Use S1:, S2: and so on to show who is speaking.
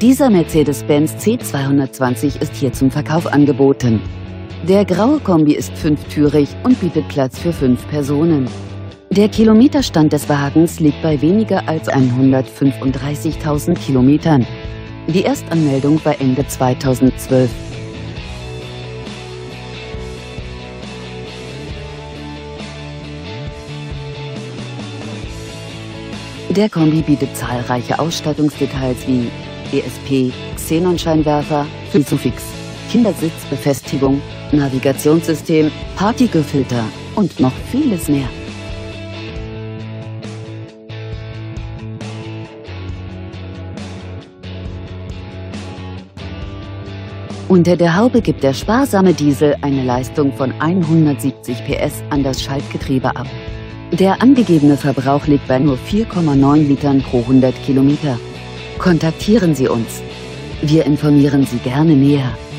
S1: Dieser Mercedes-Benz C220 ist hier zum Verkauf angeboten. Der graue Kombi ist fünftürig und bietet Platz für 5 Personen. Der Kilometerstand des Wagens liegt bei weniger als 135.000 Kilometern. Die Erstanmeldung war Ende 2012. Der Kombi bietet zahlreiche Ausstattungsdetails wie ESP, Xenonscheinwerfer, Isofix, Kindersitzbefestigung, Navigationssystem, Partikelfilter und noch vieles mehr. Unter der Haube gibt der sparsame Diesel eine Leistung von 170 PS an das Schaltgetriebe ab. Der angegebene Verbrauch liegt bei nur 4,9 Litern pro 100 Kilometer. Kontaktieren Sie uns. Wir informieren Sie gerne näher.